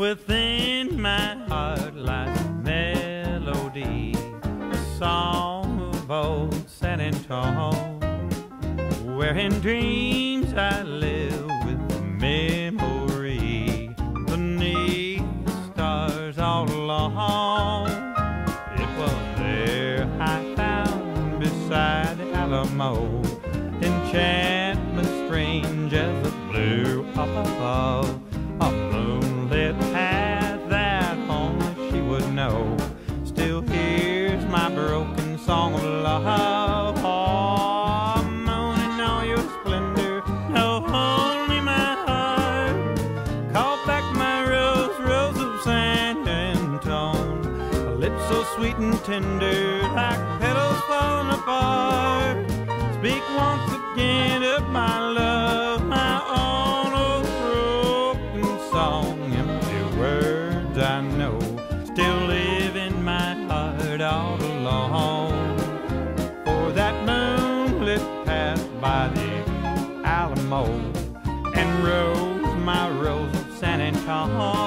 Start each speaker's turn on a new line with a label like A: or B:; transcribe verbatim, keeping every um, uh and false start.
A: Within my heart lies a melody, a song of old San Antone, where in dreams I live with a memory beneath the stars all along. It was there I found beside the Alamo enchantment strange as the blue up above, a moonlit path that only she would know. Still hears my broken song of love. Oh, moon in all your splendor, no only my heart. Call back my rose, rose of San Antone, a lips so sweet and tender, like petals falling apart. Speak once again of my love, my own old broken song. Empty words I know still live in my heart all alone. For that moonlit path by the Alamo and rose, my rose of San Antone.